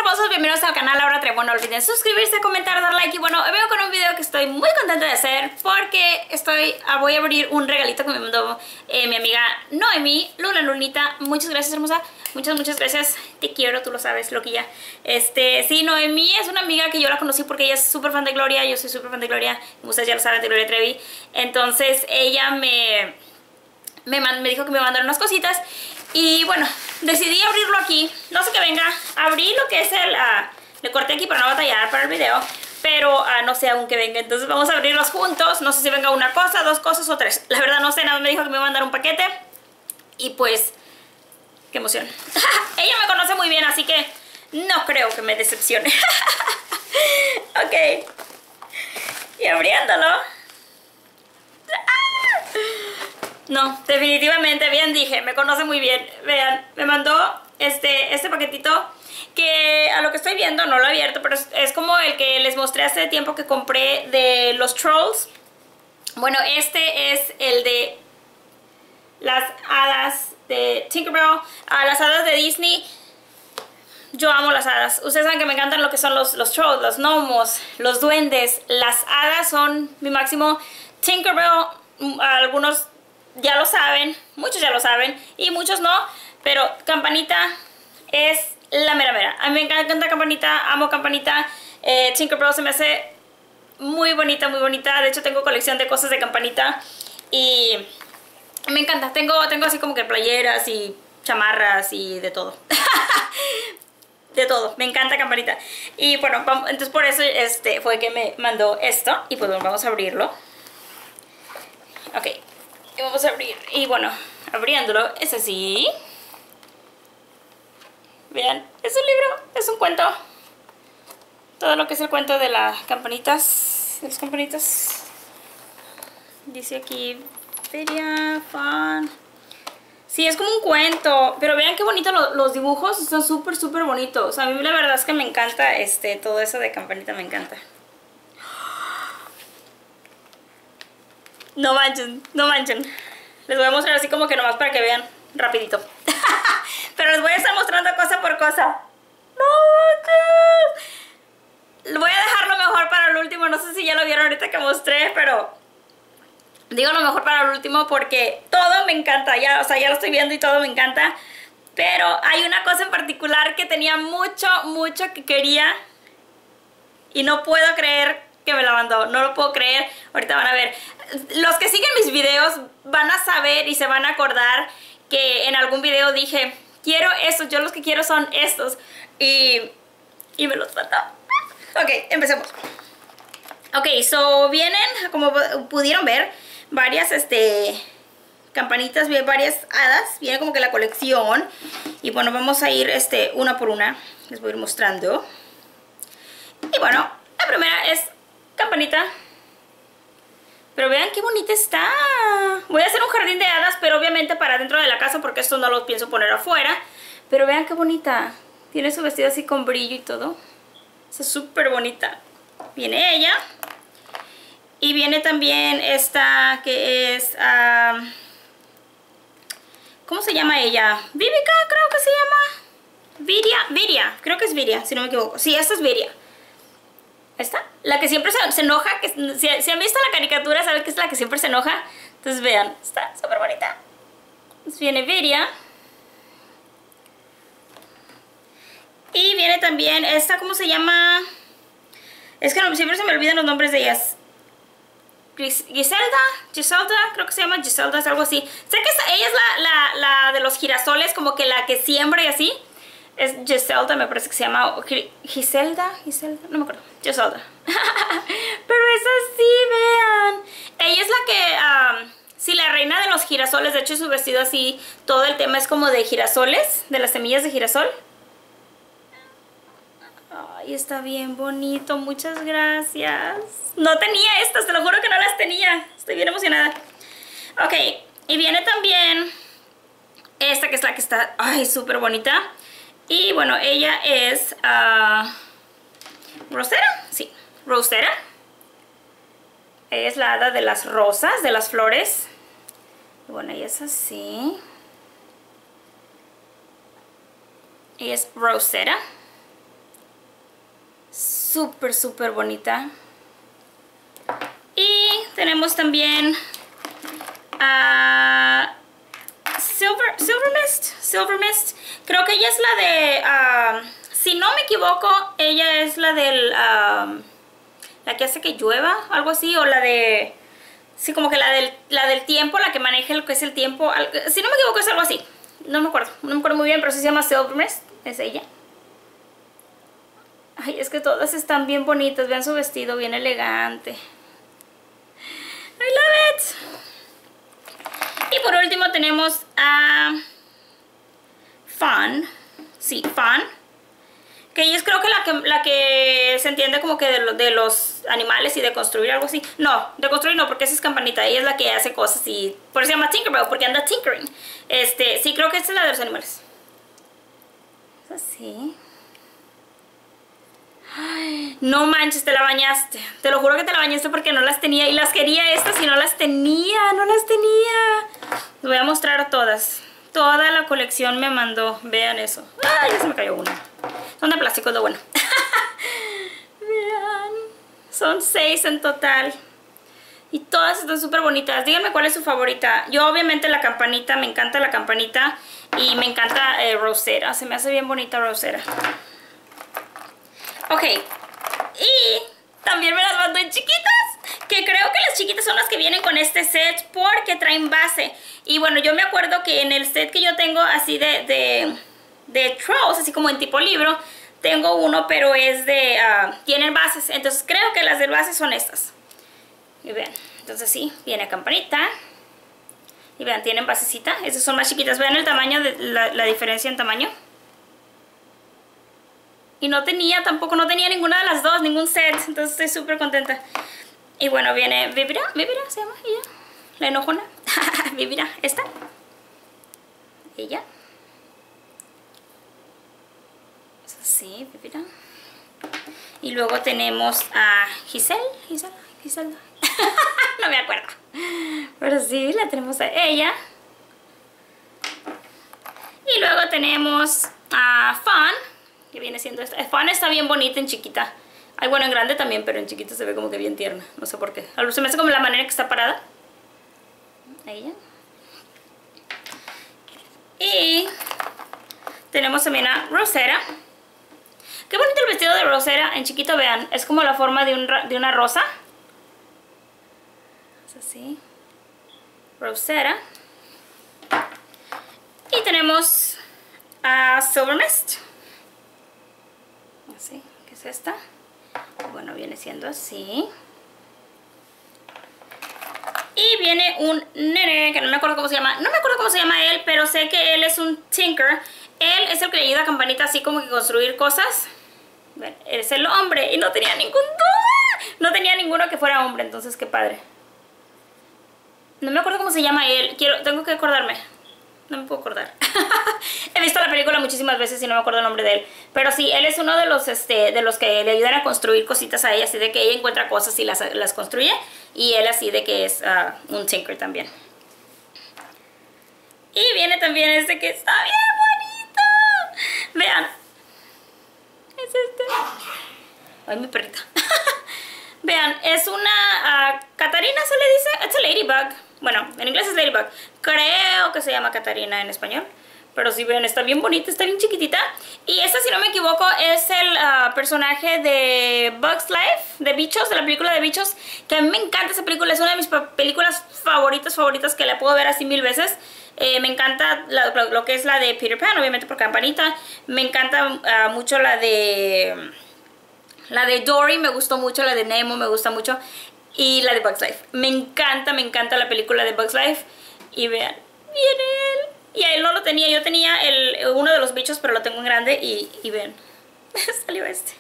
hermosos, bienvenidos al canal Laura Trevo. No olviden suscribirse, comentar, dar like. Y bueno, vengo con un video que estoy muy contenta de hacer porque voy a abrir un regalito que me mandó mi amiga Noemi, Lunita. Muchas gracias, hermosa. Muchas gracias. Te quiero, tú lo sabes, loquilla. Sí, Noemi es una amiga que yo la conocí porque ella es súper fan de Gloria. Yo soy súper fan de Gloria, como ustedes ya lo saben, de Gloria Trevi. Entonces ella me dijo que me mandaron unas cositas. Y bueno, decidí abrirlo aquí. No sé qué venga. Abrí lo que es le corté aquí para no batallar para el video, pero no sé aún que venga. Entonces vamos a abrirlos juntos. No sé si venga una cosa, dos cosas o tres. La verdad no sé, nada más me dijo que me iba a mandar un paquete. Y pues, qué emoción. Ella me conoce muy bien, así que no creo que me decepcione. Ok. Y abriéndolo. No, definitivamente, bien dije, me conoce muy bien. Vean, me mandó este paquetito que a lo que estoy viendo no lo he abierto, pero es como el que les mostré hace tiempo que compré de los Trolls. Bueno, este es el de las hadas de Tinkerbell, las hadas de Disney. Yo amo las hadas. Ustedes saben que me encantan lo que son los Trolls, los gnomos, los duendes. Las hadas son mi máximo. Tinkerbell, algunos ya lo saben, muchos ya lo saben y muchos no, pero Campanita es la mera mera. A mí me encanta Campanita, amo Campanita. Tinkerbell se me hace muy bonita, muy bonita. De hecho tengo colección de cosas de Campanita y me encanta. Tengo así como que playeras y chamarras y de todo. De todo, me encanta Campanita. Y bueno, entonces por eso fue que me mandó esto. Y pues bueno, vamos a abrirlo. Ok, y vamos a abrir. Y bueno, abriéndolo es así. Vean, es un libro, es un cuento. Todo lo que es el cuento de las campanitas. De las campanitas. Dice aquí Feria, fan. Sí, es como un cuento. Pero vean qué bonito los dibujos. Están súper bonitos. A mí la verdad es que me encanta todo eso de Campanita, me encanta. No manchen, no manchen. Les voy a mostrar así como que nomás para que vean rapidito. Pero les voy a estar mostrando cosa por cosa. No manches. Voy a dejarlo mejor para el último. No sé si ya lo vieron ahorita que mostré, pero digo lo mejor para el último porque todo me encanta. Ya, o sea, ya lo estoy viendo y todo me encanta. Pero hay una cosa en particular que tenía mucho que quería y no puedo creer que me la mandó. No lo puedo creer. Ahorita van a ver. Los que siguen mis videos van a saber y se van a acordar que en algún video dije, quiero estos, yo los que quiero son estos. Y me los mandó. Ok, empecemos. Ok, so vienen, como pudieron ver, varias campanitas, varias hadas. Viene como que la colección. Y bueno, vamos a ir una por una. Les voy a ir mostrando. Y bueno, la primera es Campanita. Pero vean qué bonita está. Voy a hacer un jardín de hadas, pero obviamente para dentro de la casa porque esto no lo pienso poner afuera. Pero vean qué bonita. Tiene su vestido así con brillo y todo. Está súper bonita. Viene ella. Y viene también esta que es... ¿cómo se llama ella? Vivica, creo que se llama. Viria. Creo que es Viria, si no me equivoco. Sí, esta es Viria. ¿Esta? La que siempre se enoja. Si han visto la caricatura, saben que es la que siempre se enoja. Entonces vean, está súper bonita. Entonces viene Viria. Y viene también esta, ¿cómo se llama? Es que siempre se me olvidan los nombres de ellas. Giselda, creo que se llama Giselda, es algo así. Sé que ella es la de los girasoles, como que la que siembra y así. Es Giselda, me parece que se llama. Giselda, no me acuerdo. Giselda. Pero es así, vean. Ella es la que, sí, la reina de los girasoles. De hecho, su vestido así, todo el tema es como de girasoles, de las semillas de girasol. Ay, está bien bonito, muchas gracias. No tenía estas, te lo juro que no las tenía. Estoy bien emocionada. Ok, y viene también esta que es la que está, ay, súper bonita. Y bueno, ella es Rosera, sí, Rosera. Es la hada de las rosas, de las flores. Y bueno, ella es así. Ella es Rosera. Súper, súper bonita. Y tenemos también Silver Mist. Creo que ella es la de... si no me equivoco, ella es la del... la que hace que llueva, algo así. O la de... Sí, como que la del tiempo, la que maneja lo que es el tiempo. Si no me equivoco, es algo así. No me acuerdo muy bien, pero sí se llama Silver Mist. Es ella. Ay, es que todas están bien bonitas. Vean su vestido, bien elegante. I love it. Y por último tenemos a Fawn. Sí, Fawn. Que ella es creo que la que se entiende como que de los animales y de construir algo así. No, de construir no, porque esa es Campanita. Ella es la que hace cosas y... Por eso se llama Tinkerbell, porque anda tinkering. Sí, creo que esta es la de los animales. Es así. Ay, no manches, te la bañaste. Te lo juro que te la bañaste porque no las tenía. Y las quería estas y no las tenía. No las tenía. Les voy a mostrar todas. Toda la colección me mandó. Vean eso. Ay, ya se me cayó una. Son de plástico, es lo bueno. Vean. Son 6 en total. Y todas están súper bonitas. Díganme cuál es su favorita. Yo obviamente la Campanita. Me encanta la Campanita. Y me encanta Rosera. Se me hace bien bonita Rosera. Ok, y también me las mandó en chiquitas, que creo que las chiquitas son las que vienen con este set porque traen base. Y bueno, yo me acuerdo que en el set que yo tengo así de Trolls, así como en tipo libro, tengo uno, pero es de... tienen bases, entonces creo que las del base son estas. Y vean, entonces sí, viene Campanita. Y vean, tienen basecita, estas son más chiquitas. Vean el tamaño, la diferencia en tamaño. Y no tenía ninguna de las dos, ningún set. Entonces estoy súper contenta. Y bueno, viene Vivira se llama ella. La enojona. Vivira, esta. Ella. Es así, Vivira. Y luego tenemos a Giselle. No me acuerdo. Pero sí, la tenemos a ella. Y luego tenemos a Fawn, que viene siendo esta. Fawn está bien bonita en chiquita. Ay, bueno, en grande también, pero en chiquita se ve como que bien tierna. No sé por qué. Se me hace como la manera que está parada. Ella. Y tenemos también a Rosera. Qué bonito el vestido de Rosera. En chiquito, vean. Es como la forma de una rosa. Es así. Rosera. Y tenemos a Silver Mist. Así, ¿qué es esta? Bueno, viene siendo así. Y viene un nene que no me acuerdo cómo se llama. No me acuerdo cómo se llama él, pero sé que él es un tinker. Él es el que le ayuda a Campanita así como que construir cosas. Ven, él es el hombre y no tenía no tenía ninguno que fuera hombre, entonces qué padre. No me acuerdo cómo se llama él. Tengo que acordarme. No me puedo acordar. He visto la película muchísimas veces y no me acuerdo el nombre de él. Pero sí, él es uno de los que le ayudan a construir cositas a ella. Así de que ella encuentra cosas y las construye. Y él así de que es un tinker también. Y viene también este que está bien bonito. Vean. Es este. Ay, mi perrita. Vean, es una Catarina se le dice. It's a ladybug. Bueno, en inglés es ladybug. Creo que se llama Catarina en español. Pero si ven, está bien bonita, está bien chiquitita. Y esta, si no me equivoco, es el personaje de Bugs Life, de Bichos, de la película de Bichos. Que a mí me encanta esa película, es una de mis películas favoritas que la puedo ver así 1000 veces. Me encanta lo que es la de Peter Pan, obviamente por Campanita. Me encanta mucho la de Dory, me gustó mucho. La de Nemo me gusta mucho. Y la de Bugs Life. Me encanta la película de Bugs Life. Y vean, viene él. Y a él no lo tenía, yo tenía uno de los bichos, pero lo tengo en grande. Y ven, salió este.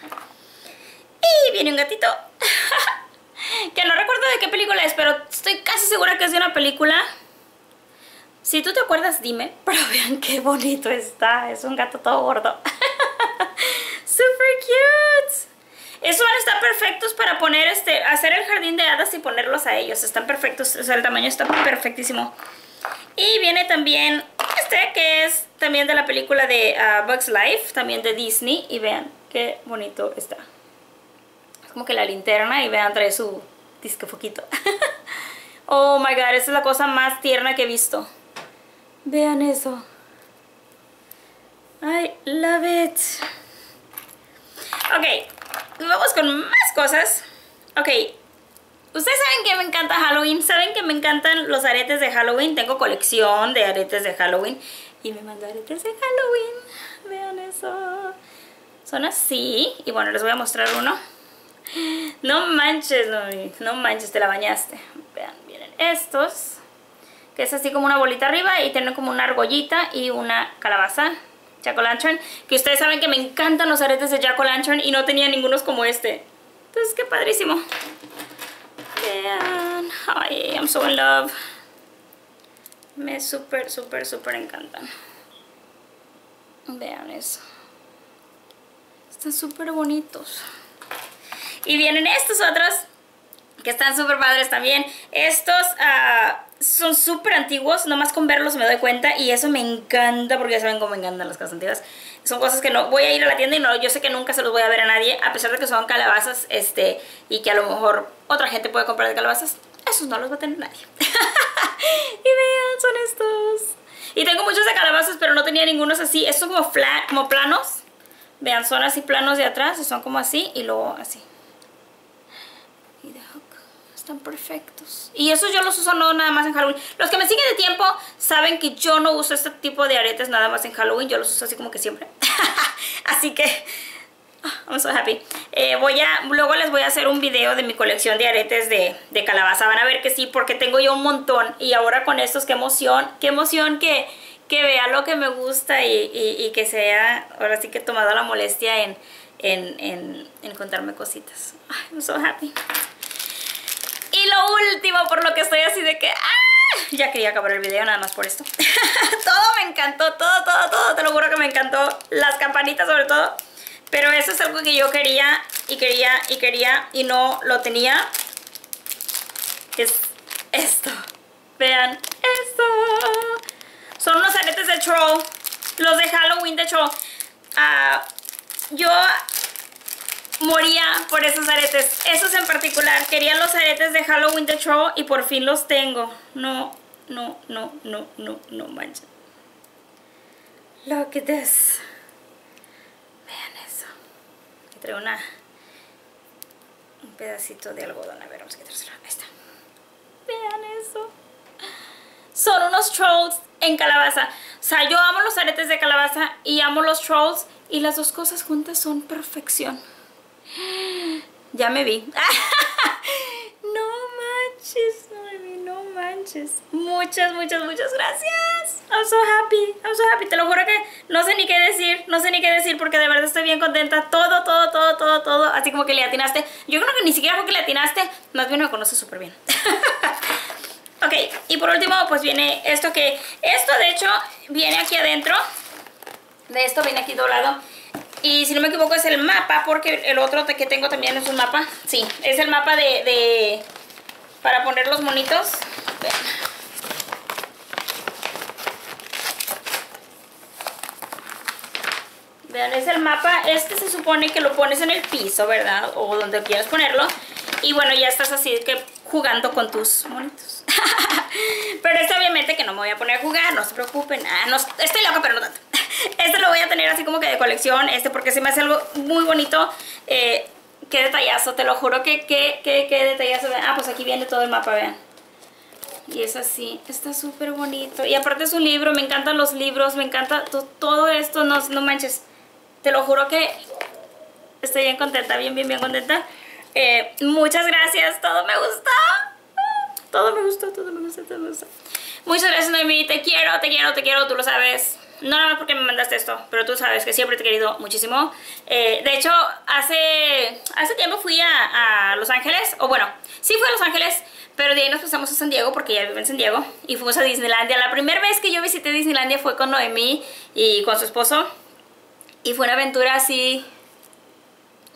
Y viene un gatito. Que no recuerdo de qué película es, pero estoy casi segura que es de una película. Si tú te acuerdas, dime. Pero vean qué bonito está. Es un gato todo gordo. Super cute. Esos van a estar perfectos para poner hacer el jardín de hadas y ponerlos a ellos. Están perfectos, o sea, el tamaño está perfectísimo. Y viene también esta este que es también de la película de Bugs Life, también de Disney. Y vean qué bonito está. Es como que la linterna y vean, trae su disque foquito. Oh my god, esa es la cosa más tierna que he visto. Vean eso. I love it. Ok, vamos con más cosas. Ok, ustedes saben que me encanta Halloween. Saben que me encantan los aretes de Halloween. Tengo colección de aretes de Halloween. Y me mandó aretes de Halloween. Vean eso. Son así. Y bueno, les voy a mostrar uno. No manches, no manches, te la bañaste. Vean, miren estos. Que es así como una bolita arriba y tienen como una argollita y una calabaza. Jack-o'-lantern. Que ustedes saben que me encantan los aretes de Jack-o'-lantern y no tenía ningunos como este. Entonces, qué padrísimo. Vean. Ay, I'm so in love. Me súper encantan. Vean eso. Están súper bonitos. Y vienen estos otros que están súper padres también. Estos son súper antiguos. Nomás con verlos me doy cuenta. Y eso me encanta porque ya saben cómo me encantan las cosas antiguas. Son cosas que no voy a ir a la tienda y no, yo sé que nunca se los voy a ver a nadie. A pesar de que son calabazas y que a lo mejor otra gente puede comprar de calabazas. Esos no los va a tener nadie. Y vean, son estos. Y tengo muchos de calabazas, pero no tenía ningunos así. Estos son como planos. Vean, son así planos de atrás. Y son como así y luego así. Y de hook. Están perfectos. Y esos yo los uso no nada más en Halloween. Los que me siguen de tiempo saben que yo no uso este tipo de aretes nada más en Halloween. Yo los uso así como que siempre. Así que I'm so happy. Luego les voy a hacer un video de mi colección de aretes de calabaza. Van a ver que sí, porque tengo yo un montón. Y ahora con estos, qué emoción que vea lo que me gusta y que sea, ahora sí que he tomado la molestia en contarme cositas. I'm so happy. Y lo último, por lo que estoy así de que ya quería acabar el video nada más por esto. Todo me encantó, todo, te lo juro que me encantó. Las campanitas sobre todo. Pero eso es algo que yo quería y no lo tenía. Es esto. Vean esto. Son unos aretes de Troll. Los de Halloween de Troll. Yo moría por esos aretes. Esos en particular. Quería los aretes de Halloween de Troll y por fin los tengo. No manches. Look at this. Vean eso. Aquí traigo un pedacito de algodón. A ver, vamos a quitárselo. Ahí está. Vean eso. Son unos trolls en calabaza. O sea, yo amo los aretes de calabaza y amo los trolls. Y las dos cosas juntas son perfección. Ya me vi. No manches, no manches. Muchas gracias. I'm so happy. Te lo juro que no sé ni qué decir porque de verdad estoy bien contenta. Todo. Así como que le atinaste. Yo creo que ni siquiera fue que le atinaste. Más bien me conoces súper bien. Ok, y por último pues viene esto que... Esto de hecho viene aquí adentro. De esto viene aquí doblado. Y si no me equivoco es el mapa, porque el otro que tengo también es un mapa. Sí, es el mapa para poner los monitos. Vean, es el mapa. Este se supone que lo pones en el piso, ¿verdad? O donde quieras ponerlo. Y bueno, ya estás así que jugando con tus monitos. Pero este obviamente que no me voy a poner a jugar, no se preocupen. No, estoy loca, pero no tanto. Este lo voy a tener así como que de colección, porque se me hace algo muy bonito. Qué detallazo, te lo juro que qué detallazo. Pues aquí viene todo el mapa, vean. Y es así, está súper bonito. Y aparte es un libro, me encantan los libros, me encanta todo esto, no manches. Te lo juro que estoy bien contenta, bien contenta. Muchas gracias, todo me gustó. Todo me gustó. Muchas gracias, Noemí, te quiero, tú lo sabes. No nada más porque me mandaste esto, pero tú sabes que siempre te he querido muchísimo. De hecho, hace tiempo fui a Los Ángeles, o bueno, sí fui a Los Ángeles, pero de ahí nos pasamos a San Diego, porque ella vive en San Diego, y fuimos a Disneylandia. La primera vez que yo visité Disneylandia fue con Noemí y con su esposo, y fue una aventura así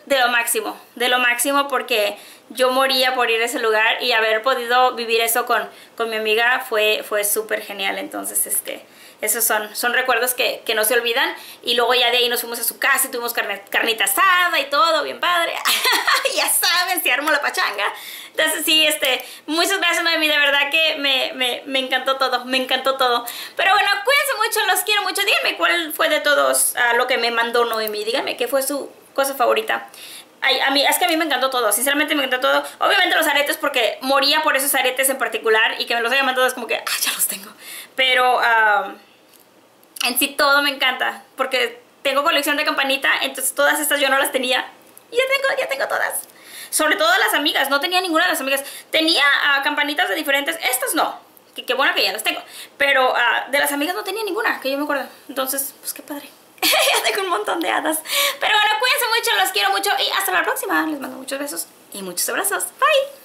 de lo máximo porque yo moría por ir a ese lugar y haber podido vivir eso con mi amiga fue súper genial. Entonces, esos son recuerdos que no se olvidan. Y luego ya de ahí nos fuimos a su casa y tuvimos carnita asada y todo, bien padre. Ya saben, se armó la pachanga. Entonces sí, muchas gracias, Noemi, de verdad que me encantó todo, me encantó todo. Pero bueno, cuídense mucho, los quiero mucho. Díganme cuál fue de todos lo que me mandó Noemi. Díganme qué fue su cosa favorita. Es que a mí me encantó todo, sinceramente me encantó todo. Obviamente los aretes porque moría por esos aretes en particular y que me los haya mandado es como que, ya los tengo. Pero en sí todo me encanta porque tengo colección de campanita, entonces todas estas yo no las tenía. Y ya tengo todas. Sobre todo las amigas, no tenía ninguna de las amigas. Tenía campanitas de diferentes, estas no. Qué bueno que ya las tengo. Pero de las amigas no tenía ninguna, que yo me acuerdo. Entonces, pues qué padre. Ya tengo un montón de hadas. Pero bueno, cuídense mucho, los quiero mucho y hasta la próxima. Les mando muchos besos y muchos abrazos. Bye.